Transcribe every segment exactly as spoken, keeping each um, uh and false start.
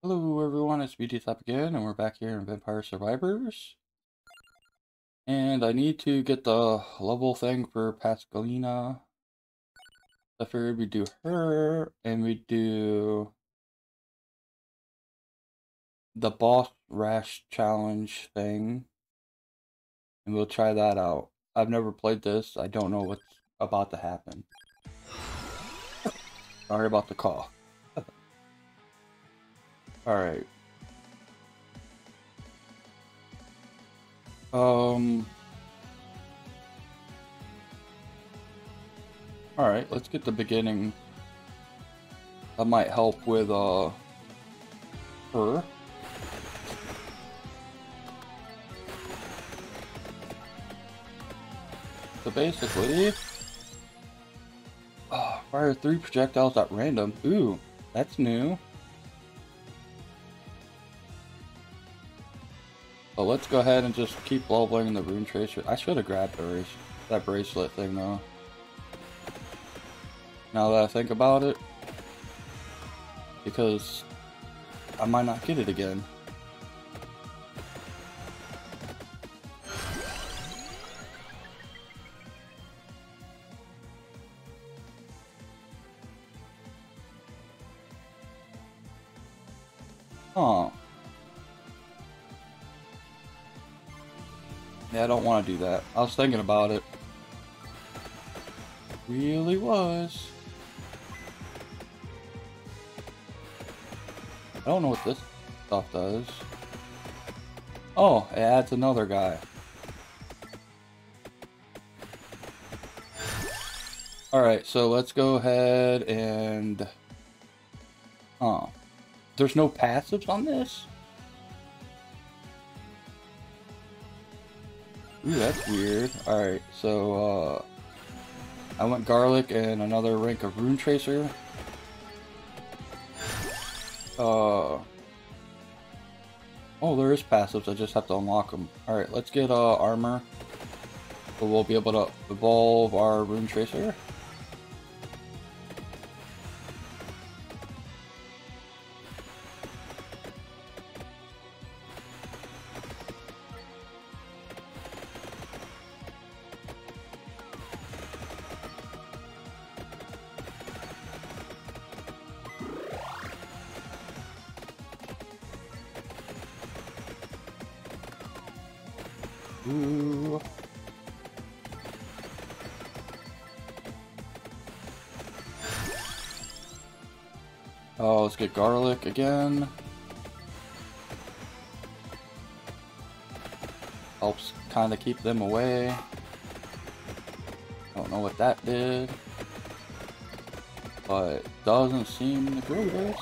Hello everyone, it's B T Top again, and we're back here in Vampire Survivors. And I need to get the level thing for Pascalina. I figured we'd do her, and we'd do the boss Rash challenge thing. And we'll try that out. I've never played this, I don't know what's about to happen. Sorry about the call. Alright. Um... Alright, let's get the beginning. That might help with, uh... her. So basically... Oh, fire three projectiles at random. Ooh, that's new. So let's go ahead and just keep leveling the rune tracer. I should have grabbed the that bracelet thing though. Now that I think about it, because I might not get it again. Huh. Yeah, I don't want to do that. I was thinking about it. Really was. I don't know what this stuff does. Oh, it adds another guy. Alright, so let's go ahead and... Huh. There's no passives on this? Ooh, that's weird. Alright, so, uh... I went garlic and another rank of rune tracer. Uh... Oh, there is passives, I just have to unlock them. Alright, let's get, uh, armor. So we'll be able to evolve our rune tracer. Ooh. Oh, let's get garlic again. Helps kind of keep them away. Don't know what that did, but doesn't seem the greatest.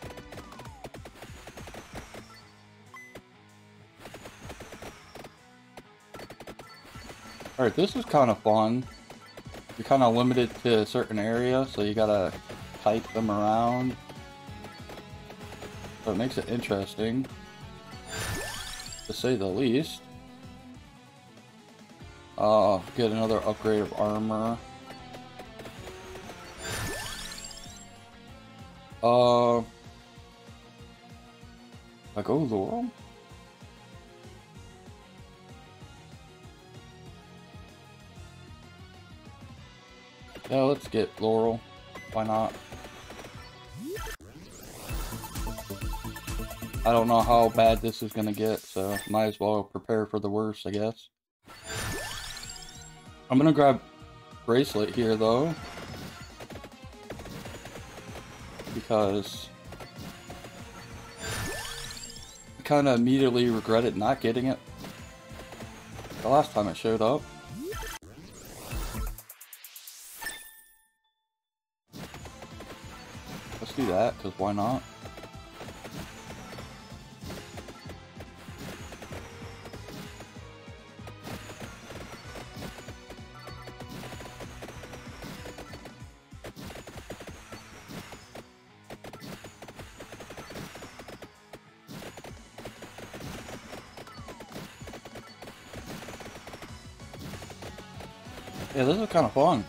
Alright, this is kind of fun. You're kind of limited to a certain area, so you gotta type them around. So it makes it interesting, to say the least. Uh, get another upgrade of armor. Uh, I go Laurel? Yeah, let's get Laurel. Why not? I don't know how bad this is gonna get, so might as well prepare for the worst, I guess. I'm gonna grab bracelet here though, because I kind of immediately regretted not getting it the last time it showed up. Let's do that, because why not? Yeah, this is kind of fun.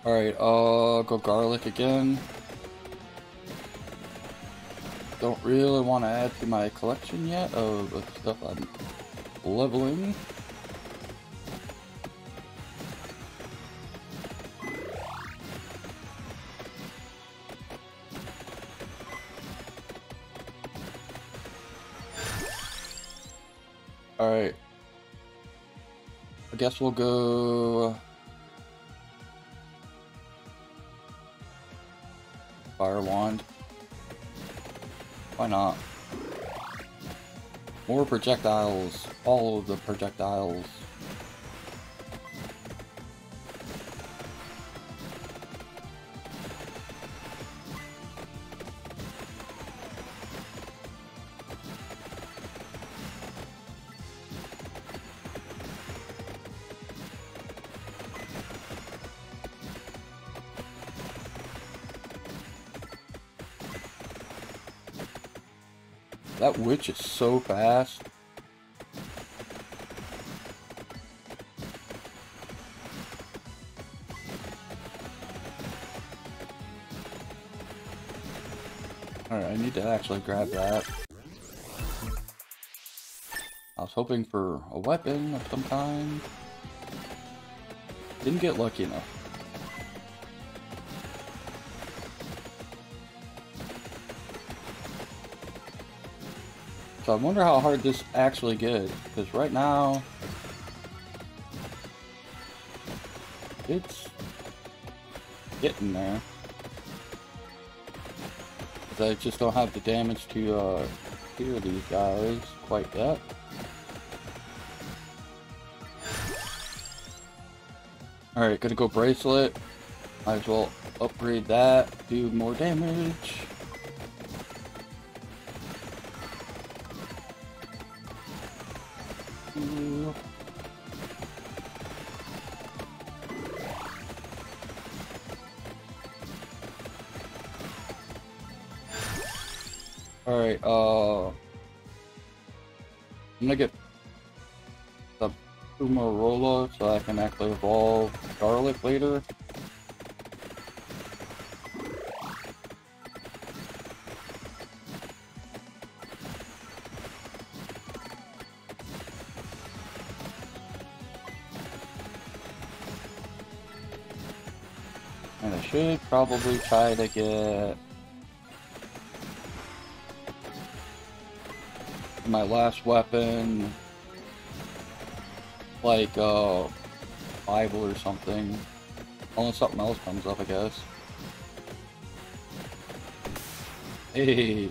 Alright, uh, go garlic again. Don't really want to add to my collection yet of the stuff I'm leveling. Alright. I guess we'll go Fire Wand. Why not? More projectiles. All of the projectiles. That witch is so fast. Alright, I need to actually grab that. I was hoping for a weapon of some kind. Didn't get lucky enough. So I wonder how hard this actually gets, because right now it's getting there. Because I just don't have the damage to uh, clear these guys quite yet. Alright, gonna go bracelet. Might as well upgrade that, do more damage. Alright, uh... I'm gonna get the Fumarola so I can actually evolve Garlic later. And I should probably try to get my last weapon, like uh, Bible or something, unless something else comes up, I guess. Hey.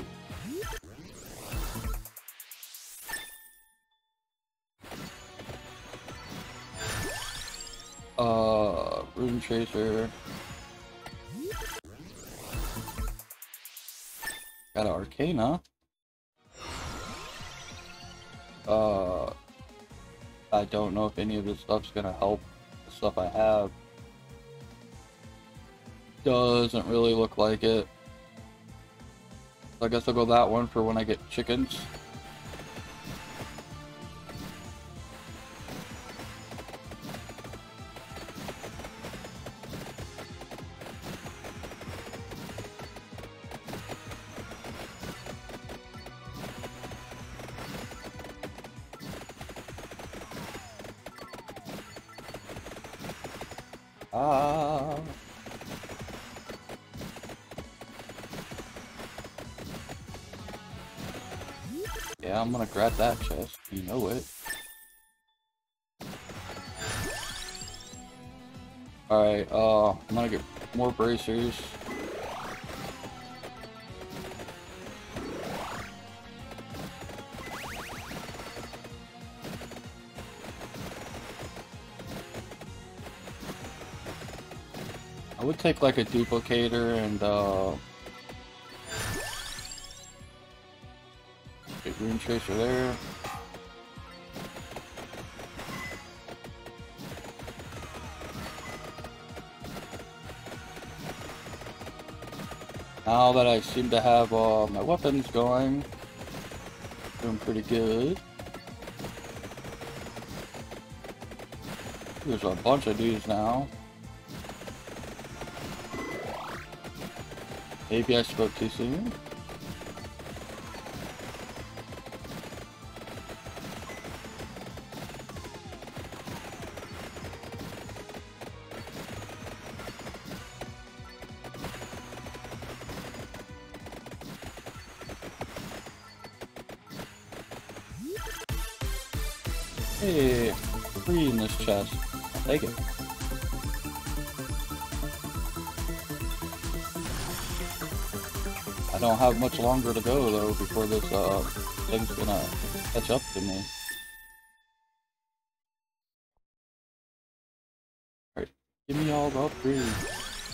Uh, Rune Tracer. Got an Arcana. Uh, I don't know if any of this stuff's gonna help the stuff I have. Doesn't really look like it. So I guess I'll go that one for when I get chickens. Ah. Yeah, I'm gonna grab that chest. You know it. Alright, uh, I'm gonna get more bracers. I would take like a duplicator and uh get Rune Tracer there. Now that I seem to have uh, my weapons going, doing pretty good. There's a bunch of dudes now. Maybe I spoke too soon? Hey, free in this chest. I'll take it. I don't have much longer to go though before this uh thing's gonna catch up to me. Alright, give me all the upgrades.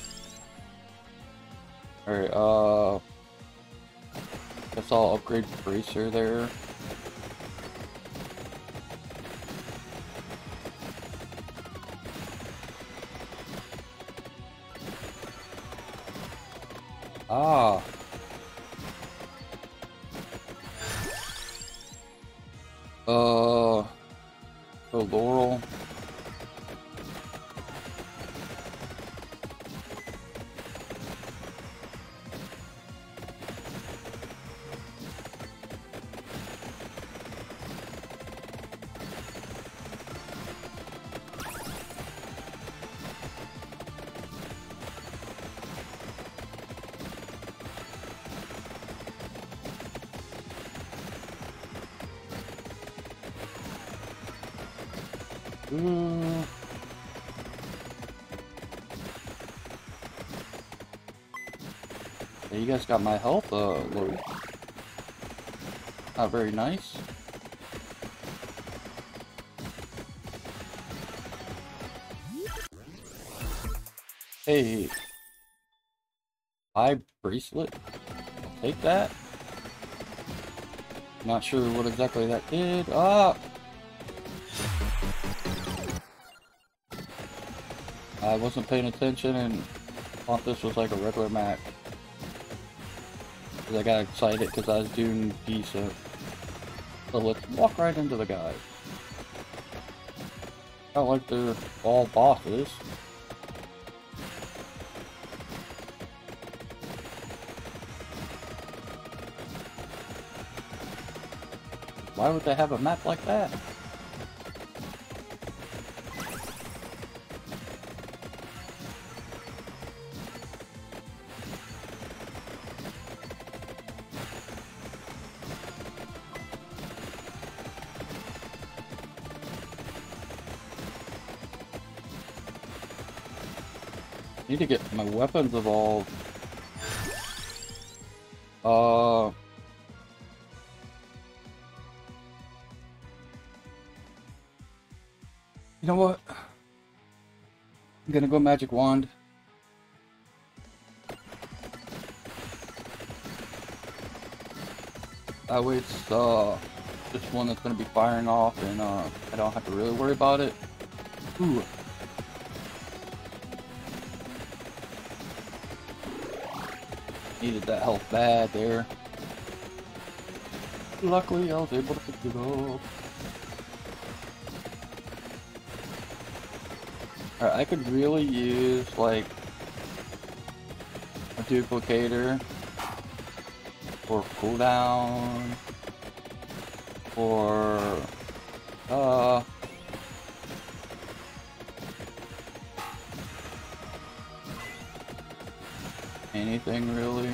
Alright, uh guess I'll upgrade Bracer there. Ah. Uh, so Laurel. Ooh. Yeah, you guys got my health uh, low. Not very nice. Hey. Eye bracelet. I'll take that. Not sure what exactly that did. Ah! I wasn't paying attention and thought this was like a regular map. Cause I got excited because I was doing decent. So let's walk right into the guys. Not like they're all bosses. Why would they have a map like that? Need to get my weapons evolved. Uh, you know what? I'm gonna go magic wand. That way it's uh just one that's gonna be firing off, and uh I don't have to really worry about it. Ooh. Needed that health bad there. Luckily, I was able to pick it up. Alright, I could really use, like, a duplicator for cooldown, or, uh, anything really.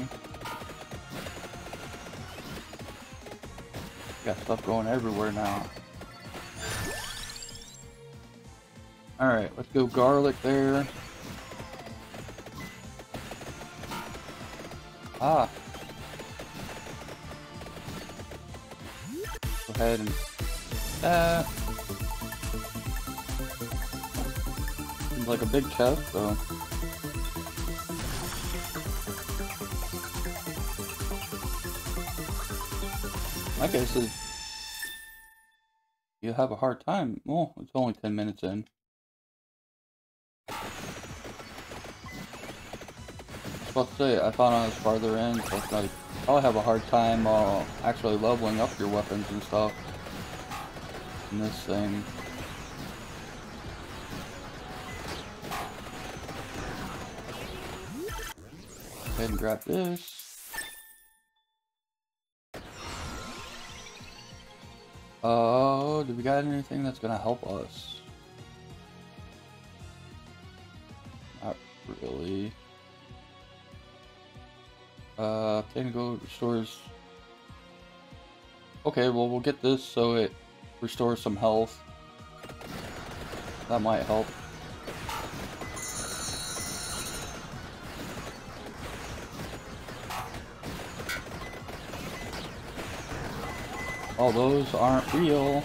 Got stuff going everywhere now. Alright, let's go garlic there. Ah. Go ahead and that. Seems like a big chest though. My guess is you have a hard time. Well, it's only ten minutes in. I was about to say, I thought I was farther in, so it's like, I'll have a hard time uh, actually leveling up your weapons and stuff in this thing. ahead and grab this. Oh, uh, do we got anything that's gonna help us? Not really. Uh, can go restores. Okay, well we'll get this so it restores some health. That might help. Oh, those aren't real.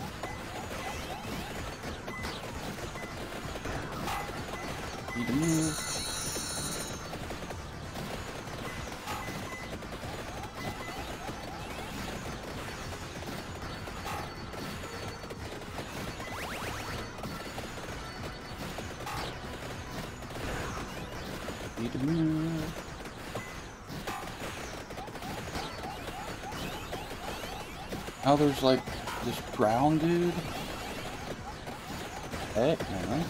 Need to move. Need to move. Now there's like this drown dude. Heck, man.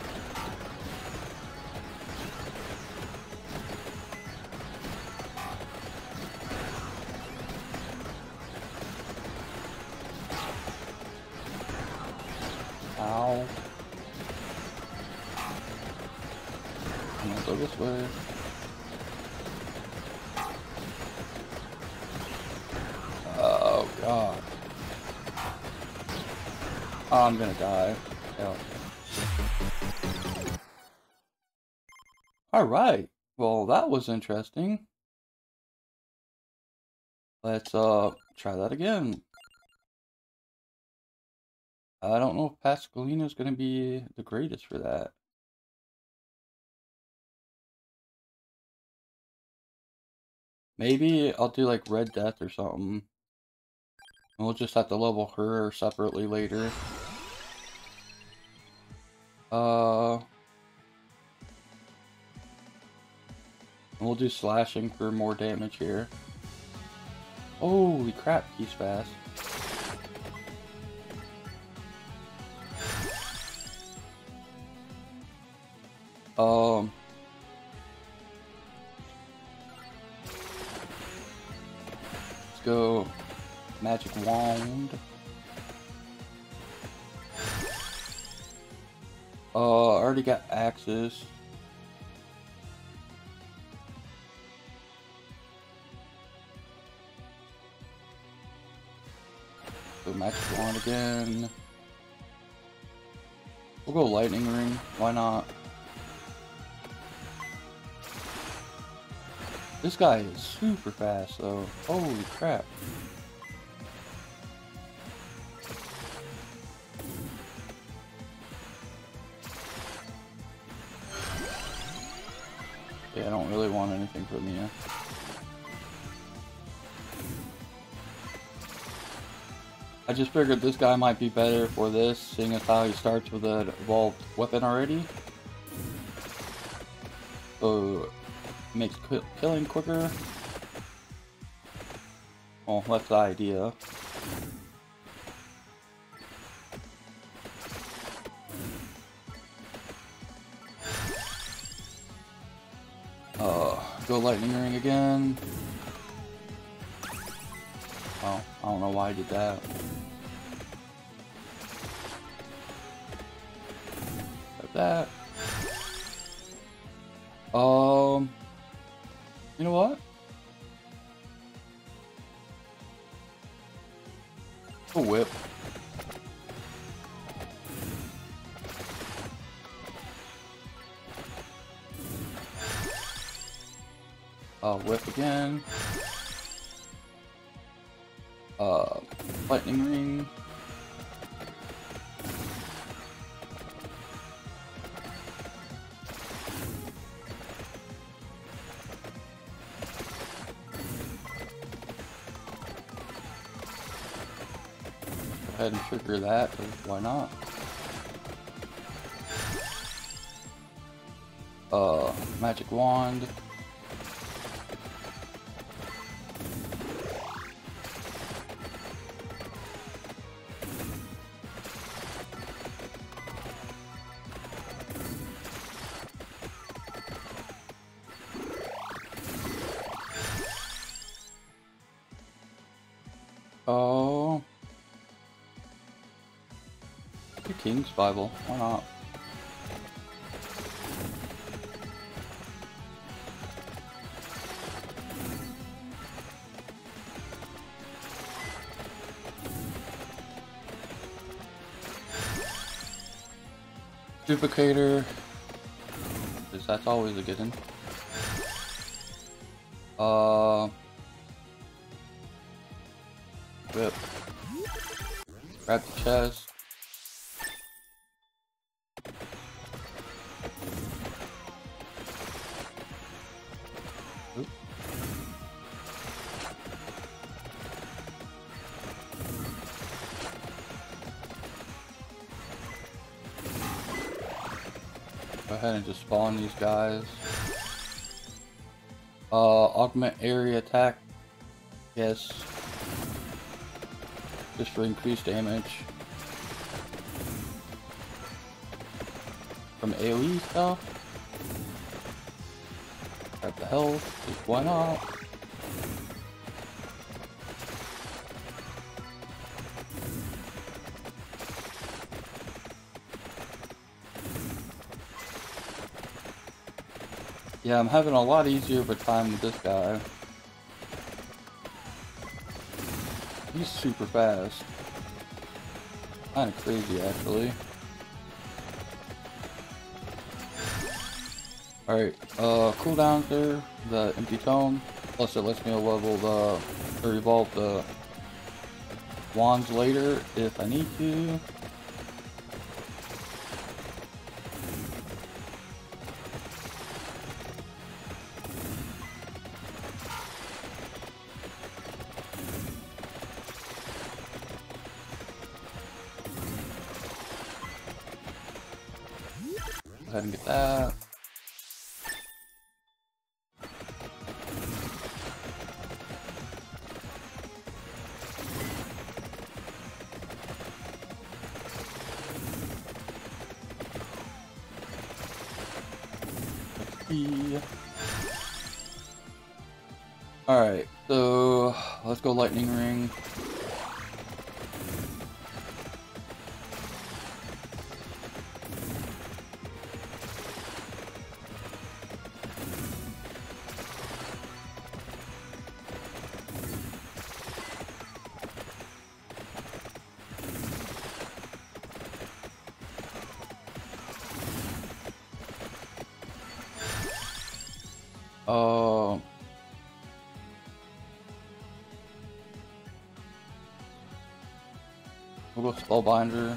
Ow. I'm gonna go this way. Oh god. Oh, I'm gonna die. Yeah. Alright. Well, that was interesting. Let's uh try that again. I don't know if Pascaline is gonna be the greatest for that. Maybe I'll do like Red Death or something. We'll just have to level her separately later. Uh, we'll do slashing for more damage here. Holy crap, he's fast. Um, let's go magic wand. Uh, I already got axes. Go magic wand again. We'll go lightning ring. Why not? This guy is super fast though. Holy crap. Yeah, I don't really want anything from you. I just figured this guy might be better for this, seeing as how he starts with an evolved weapon already. So, makes killing quicker. Well, that's the idea. Uh, go lightning ring again. Oh, I don't know why I did that. Like that. Um, you know what? A whip. Uh, whip again. Uh, lightning ring. Go ahead and trigger that, because why not? Uh, magic wand. King's Bible. Why not? Duplicator, because that's always a good one. Uh, whip. Grab the chest. Oop. Go ahead and just spawn these guys. Uh, augment area attack. Yes. Just for increased damage. From AoE stuff. Grab the health. Just why not? Yeah, I'm having a lot easier of a time with this guy. He's super fast. Kinda crazy, actually. Alright, uh, cooldowns there, the empty tome. Plus it lets me level the, or evolve the wands later if I need to. Go ahead and get that. Alright, so let's go lightning ring. Uh, we'll go Spellbinder.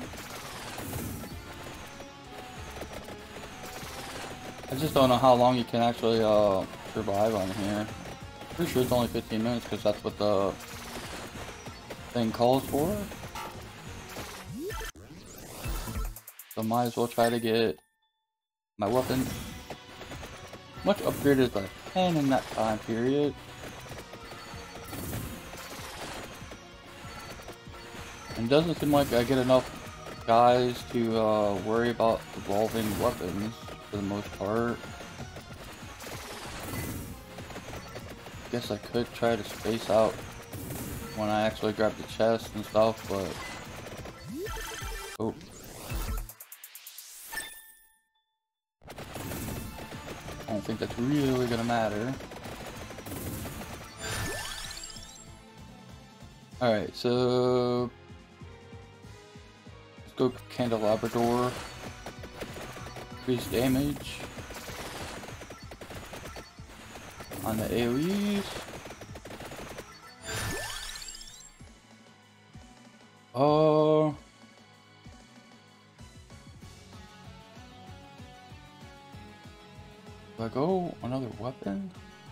I just don't know how long you can actually uh, survive on here. Pretty sure it's only fifteen minutes because that's what the thing calls for. So might as well try to get my weapon much upgraded as I can in that time period. And it doesn't seem like I get enough guys to uh, worry about evolving weapons for the most part. Guess I could try to space out when I actually grab the chest and stuff, but oh. I don't think that's really gonna matter. Alright, so let's go Candelabra Door. Increase damage on the AoEs. Oh. Do I go another weapon?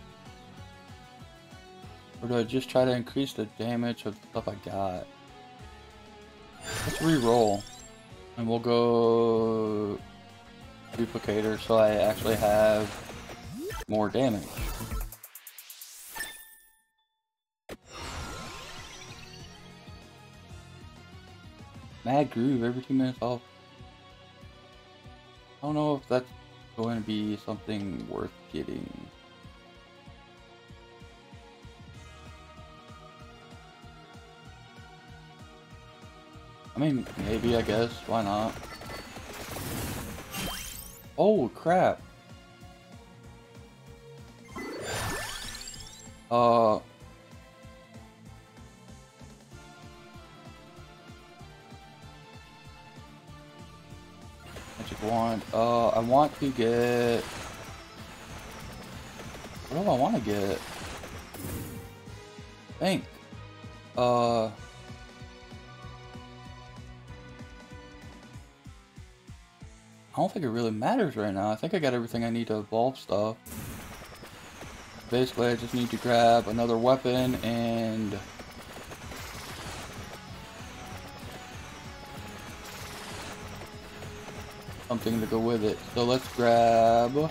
Or do I just try to increase the damage of the stuff I got? Let's re-roll. And we'll go Duplicator so I actually have more damage. Mad Groove every two minutes off. I don't know if that's going to be something worth getting. I mean, maybe, I guess. Why not? Oh, crap. Uh... Magic wand. Uh, I want to get... What do I want to get? Think. Uh... I don't think it really matters right now. I think I got everything I need to evolve stuff. Basically, I just need to grab another weapon and... something to go with it. So let's grab...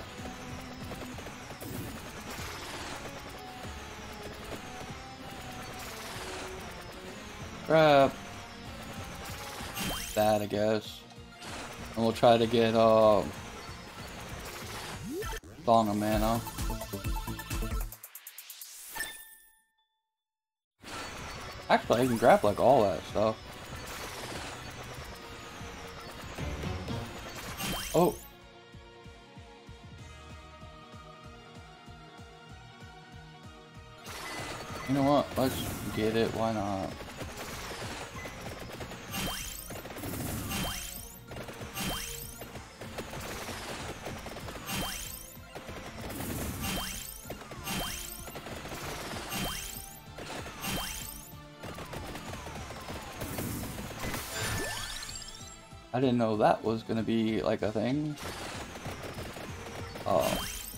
Grab... that, I guess. And we'll try to get, uh... Song of Mana. Actually, I can grab, like, all that stuff. Oh! You know what? Let's get it. Why not? I didn't know that was gonna be like a thing. Oh.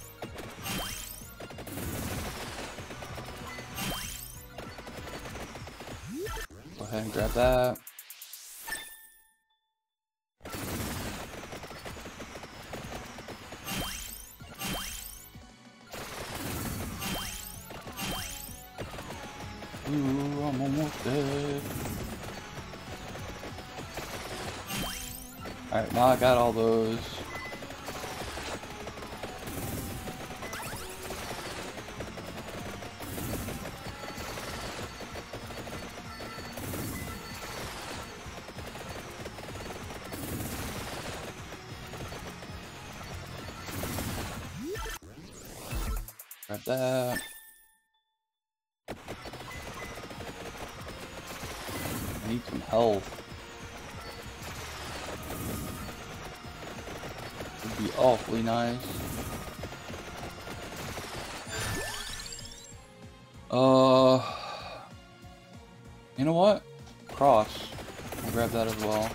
Go ahead and grab that. Ooh, I'm almost dead. Alright, now I got all those. Grab that. I need some health. Would be awfully nice. Uh, you know what? Cross. I'll grab that as well.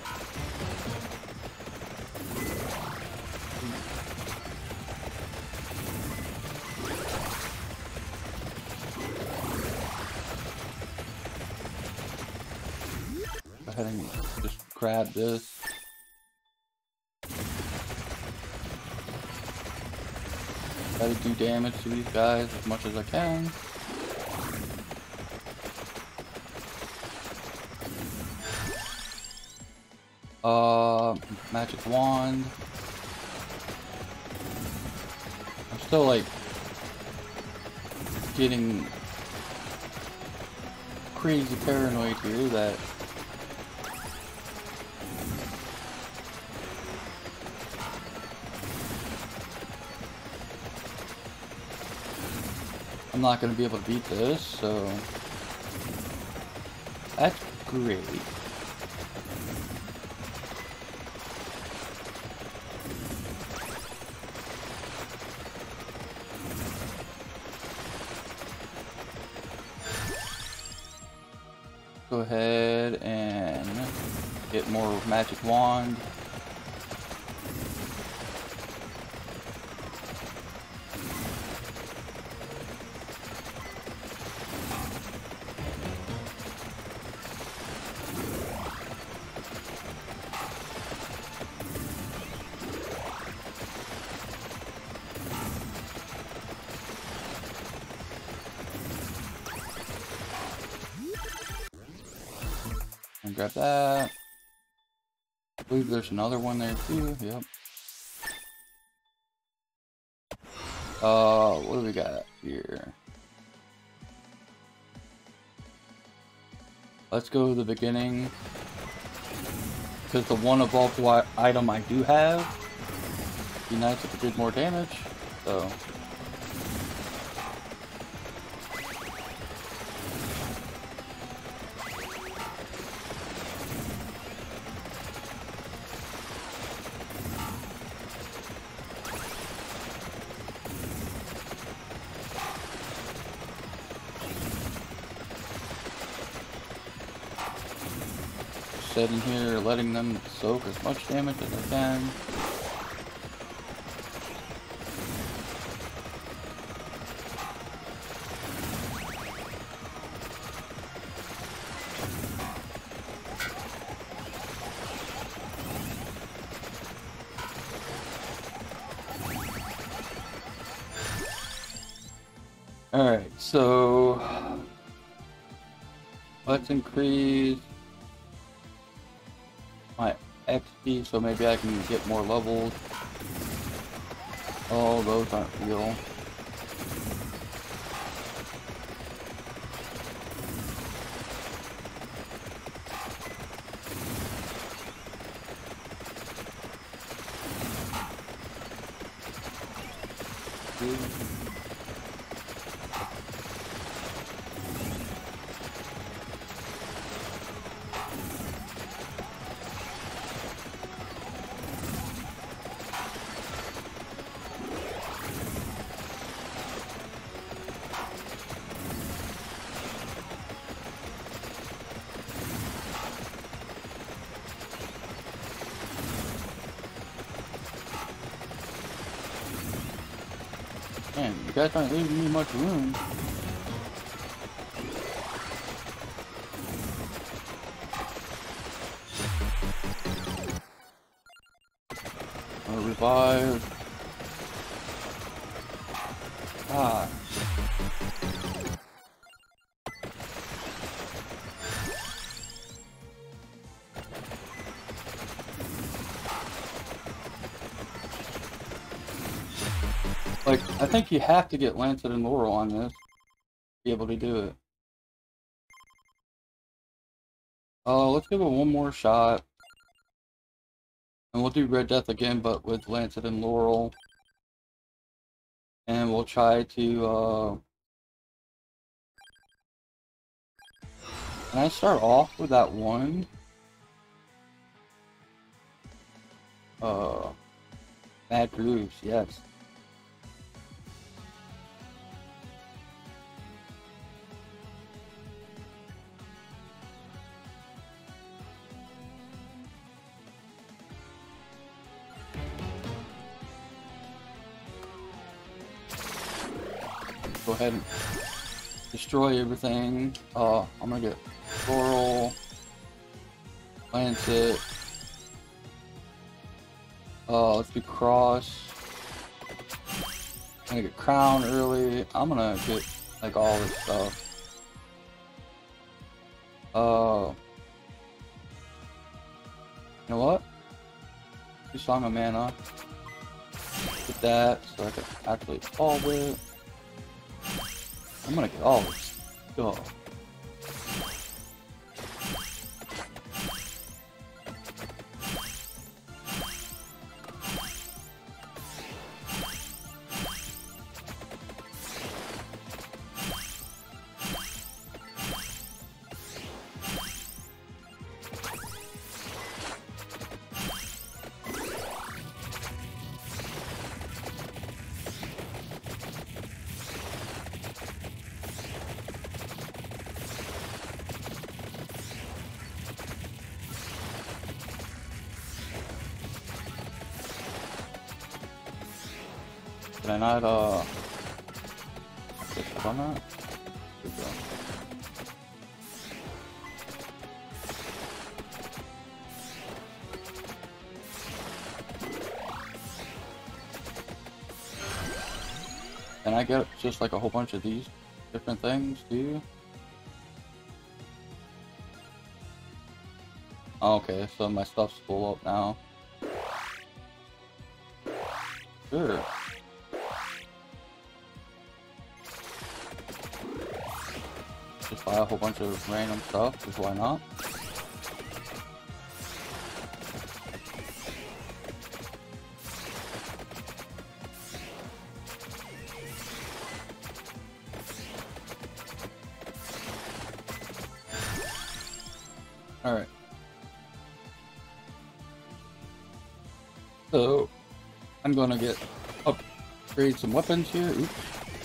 Go ahead and just grab this. Try to do damage to these guys as much as I can. Uh, magic wand. I'm still like getting crazy paranoid here that I'm not going to be able to beat this, so that's great. Go ahead and get more magic wand. And grab that. I believe there's another one there too. Yep. Uh, what do we got here? Let's go to the beginning. because the one evolved item I do have, it'd be nice if it did more damage, so. Sitting here, letting them soak as much damage as I can. Alright, so let's increase my X P so maybe I can get more levels. Oh, those aren't real. Man, you guys aren't leaving me much room. I'll revive. Ah. Like, I think you have to get Lancet and Laurel on this to be able to do it. Oh, uh, let's give it one more shot. And we'll do Red Death again, but with Lancet and Laurel. And we'll try to, uh... Can I start off with that one? Uh... Mad Grooves, yes. Go ahead and destroy everything. Uh, I'm gonna get Laurel, Lancet. Uh, let's do Cross. I'm gonna get Crown early. I'm gonna get like all this stuff. Uh, you know what? Do Song of Mana. Get that so I can actually fall with. I'm gonna get all this stuff. Did I not, uh... Just on that? Good job. Can I get just like a whole bunch of these different things too? Okay, so my stuff's full up now. Sure. Just buy a whole bunch of random stuff, because why not? Alright. So, I'm gonna get upgrade some weapons here. Oops.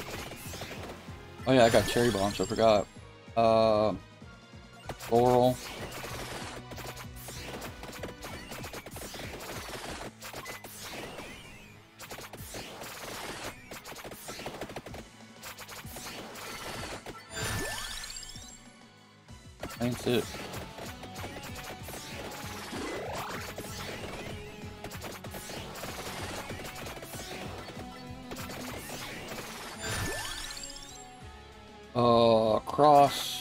Oh yeah, I got cherry bombs, I forgot. Uh, Laurel. That's it. Uh, cross.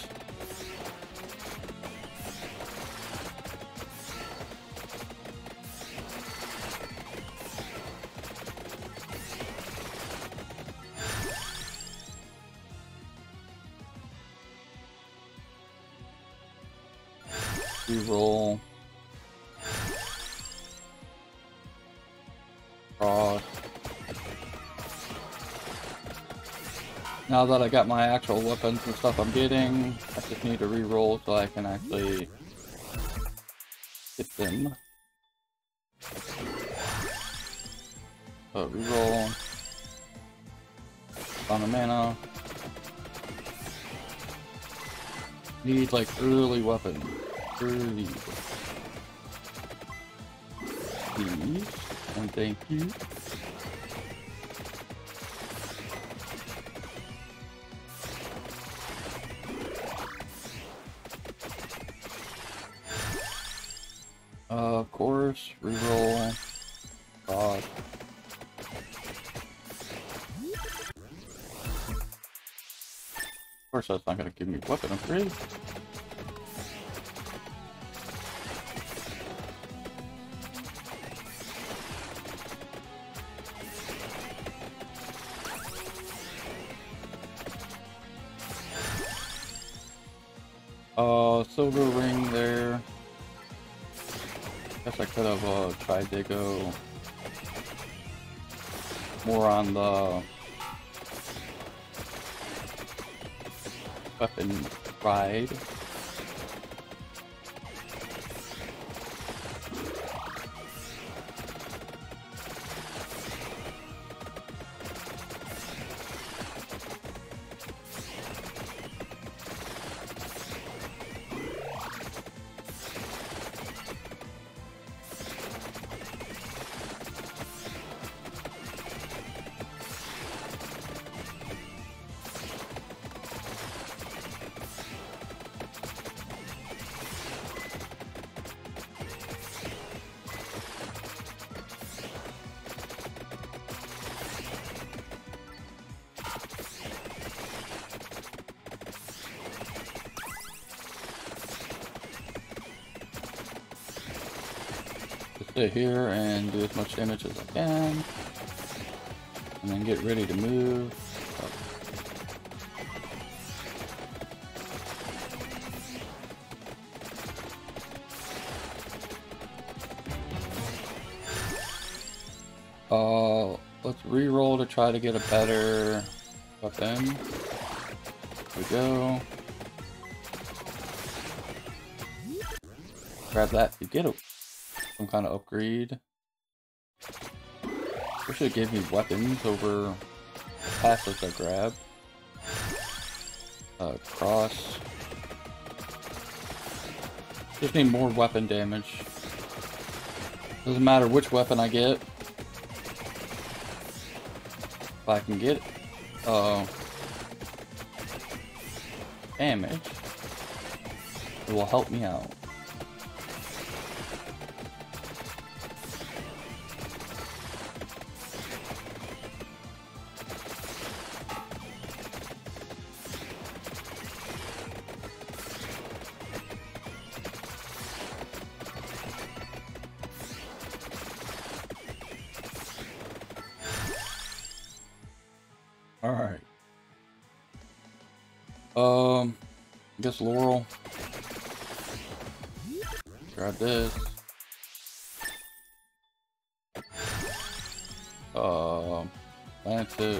Reroll. Cross. Now that I got my actual weapons and stuff I'm getting, I just need to re-roll so I can actually get them. So re-roll. On the mana. Need like early weapon. Early. Please. And thank you. Uh, of course, reroll. God. Of course, that's not gonna give me weapon upgrade. Uh, silver ring there. Guess I could have uh, tried to go more on the weapon ride. Sit here and do as much damage as I can, and then get ready to move. Uh, let's re-roll to try to get a better weapon. Here we go. Grab that to get a some kind of upgrade. Wish it gave me weapons over passives I grabbed. Uh, cross. Gives me more weapon damage. Doesn't matter which weapon I get. If I can get uh, damage, it will help me out. Alright. Um, I guess Laurel. Grab this. Um, plant it.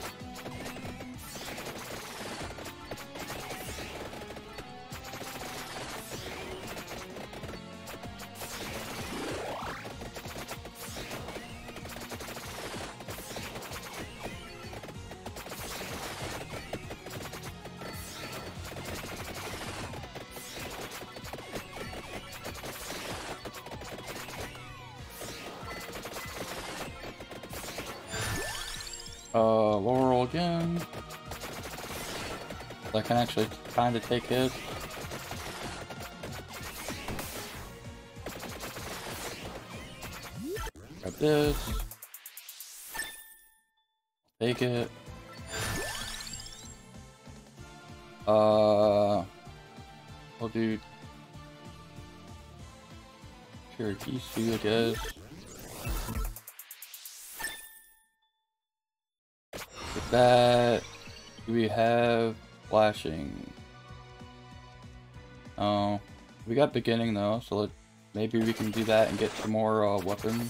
Uh, Laurel again. I can actually kind of take it. Grab this. Take it. Uh, I'll do pure these two, I guess. With that, do we have flashing? Oh, we got beginning though, so let, maybe we can do that and get some more uh, weapons.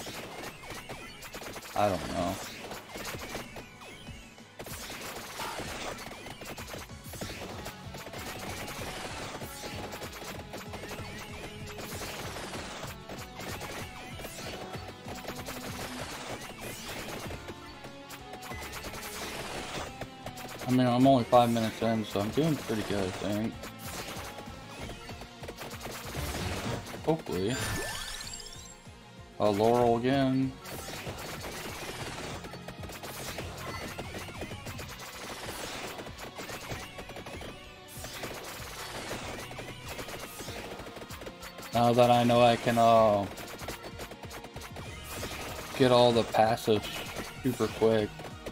I don't know. I mean, I'm only five minutes in, so I'm doing pretty good, I think. Hopefully. Uh, Laurel again. Now that I know I can, uh, get all the passives super quick.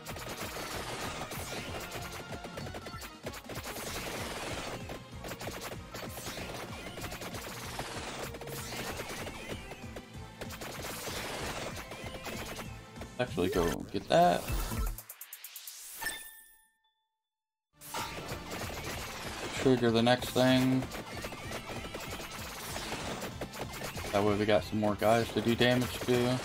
Actually go get that. Trigger the next thing. That way we got some more guys to do damage to.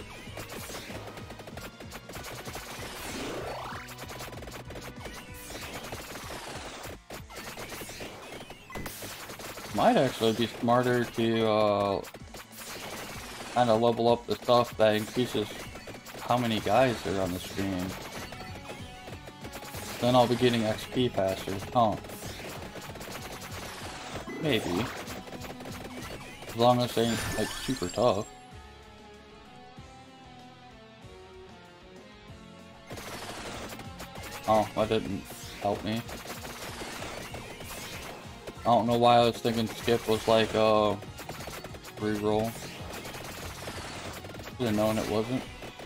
Might actually be smarter to uh, kind of level up the stuff that increases how many guys are on the screen. Then I'll be getting X P faster. Oh. Maybe. As long as they ain't like super tough. Oh, that didn't help me. I don't know why I was thinking skip was like a uh, reroll. Should have known it wasn't.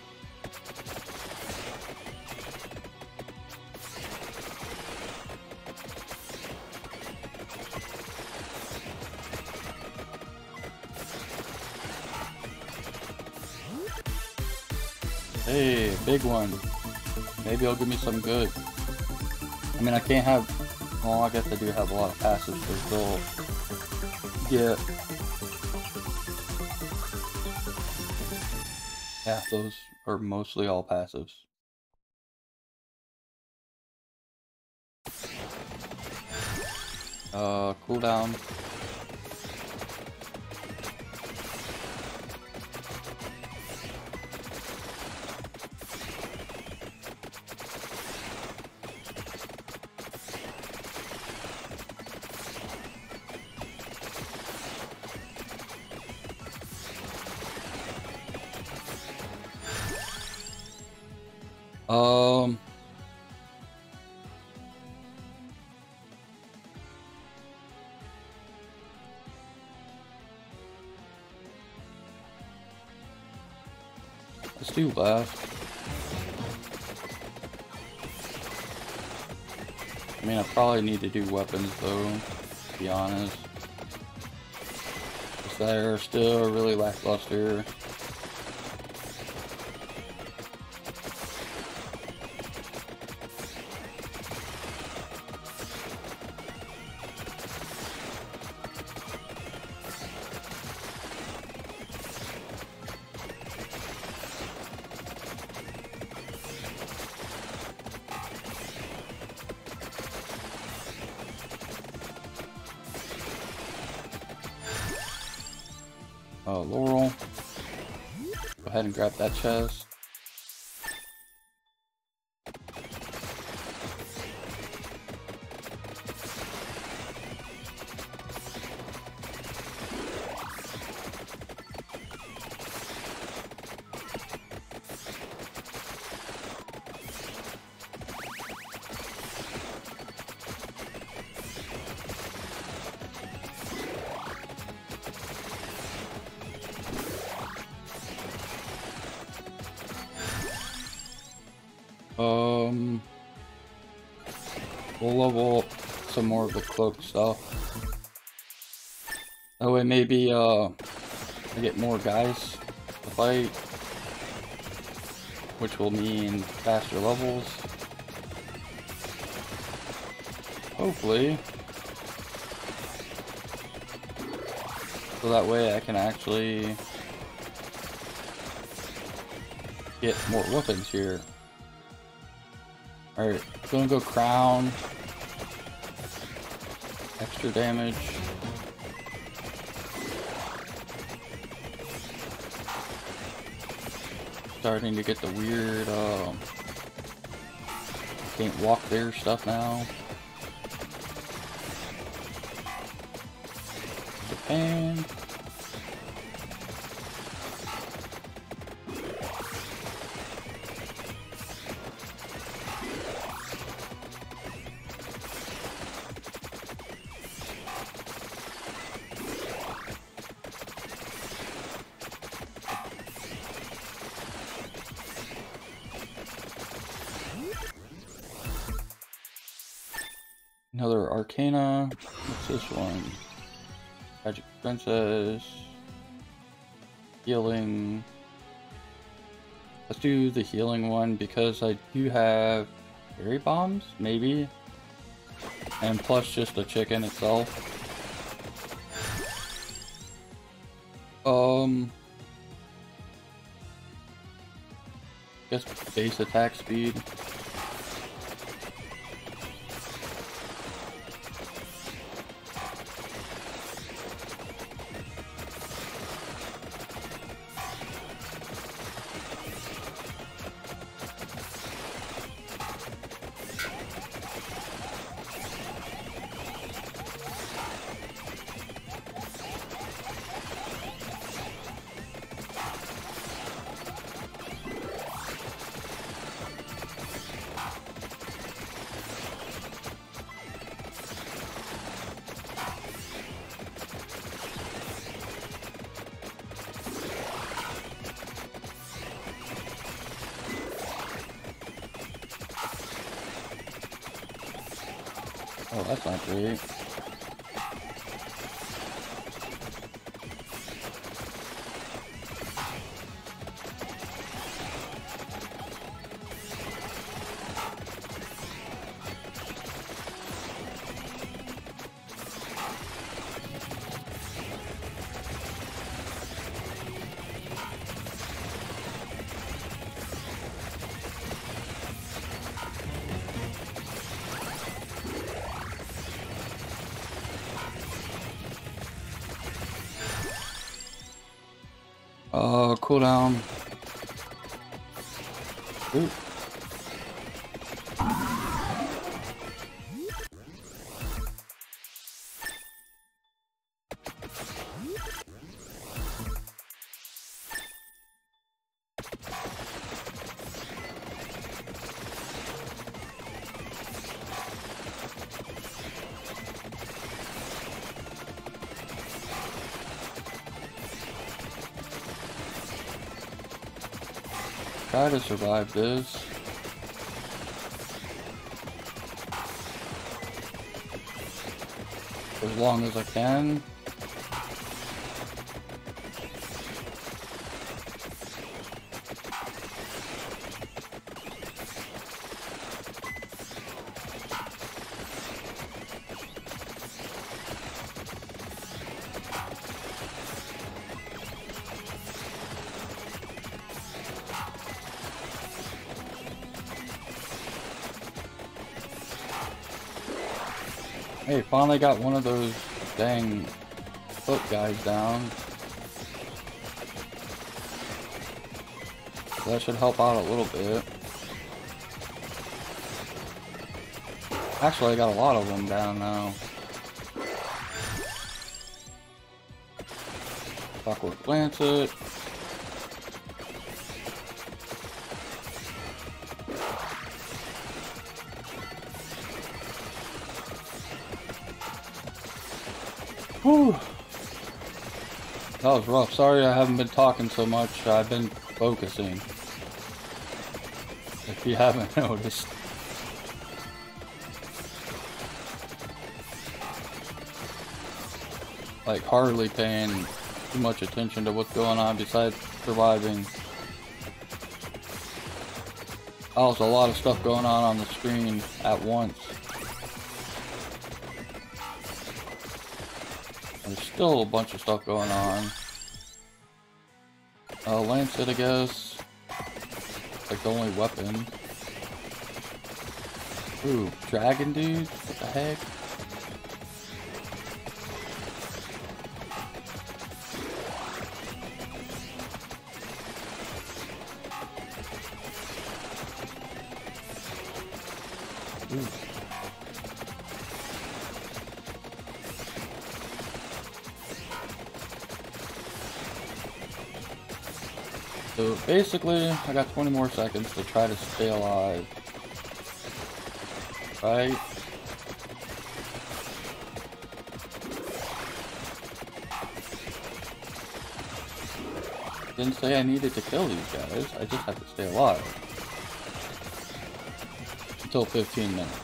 Hey, big one. Maybe it'll give me some good. I mean, I can't have... Well, I guess I do have a lot of passives to still get. Yeah, those are mostly all passives. Uh, cooldown. Um, let's do left. I mean, I probably need to do weapons though, to be honest. Because they're still really lackluster. Uh, Laurel. Go ahead and grab that chest. Um, we'll level up some more of the cloak stuff. That way maybe uh, I get more guys to fight, which will mean faster levels. Hopefully. So that way I can actually get more weapons here. Alright, gonna go crown. Extra damage. Starting to get the weird, um, can't walk there stuff now. Japan. Another Arcana. What's this one? Magic Princess. Healing. Let's do the healing one because I do have berry bombs, maybe. And plus just the chicken itself. Um. Guess base attack speed. Oh, that's not great. Uh, cooldown. Ooh. Try to survive this. As long as I can. Hey, finally got one of those dang foot guys down. So that should help out a little bit. Actually, I got a lot of them down now. Clockwork Lancet. Whew. That was rough. Sorry I haven't been talking so much. I've been focusing. If if you haven't noticed. Like, hardly paying too much attention to what's going on besides surviving. Oh, there's a lot of stuff going on on the screen at once. There's still a bunch of stuff going on. Uh, Lancet, I guess. Like the only weapon. Ooh, dragon dude? What the heck? Ooh. So basically, I got twenty more seconds to try to stay alive. Right? Didn't say I needed to kill these guys, I just have to stay alive. Until fifteen minutes.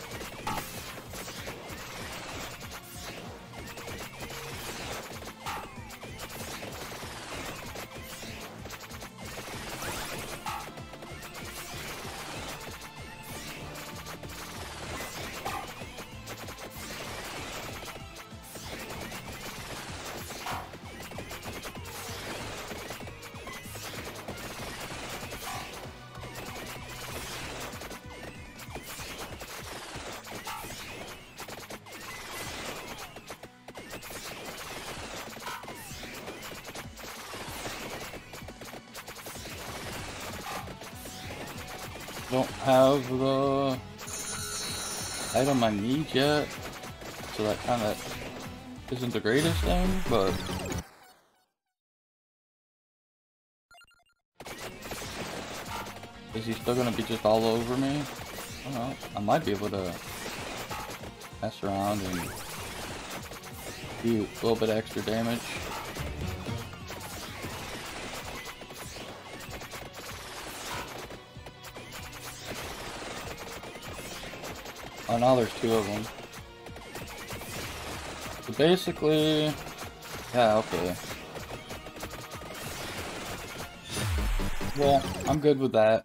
Don't have the item I need yet, so that kind of isn't the greatest thing, but is he still gonna be just all over me? I don't know. I might be able to mess around and do a little bit of extra damage. Oh, now there's two of them. So basically, yeah, okay. Well, I'm good with that.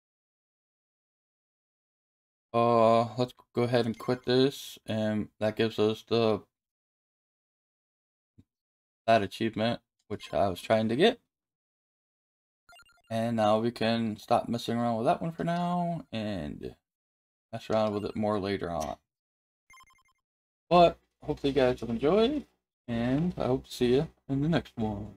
Uh, let's go ahead and quit this, and that gives us the that achievement, which I was trying to get. And now we can stop messing around with that one for now, and mess around with it more later on. But hopefully you guys have enjoyed, and I hope to see you in the next one.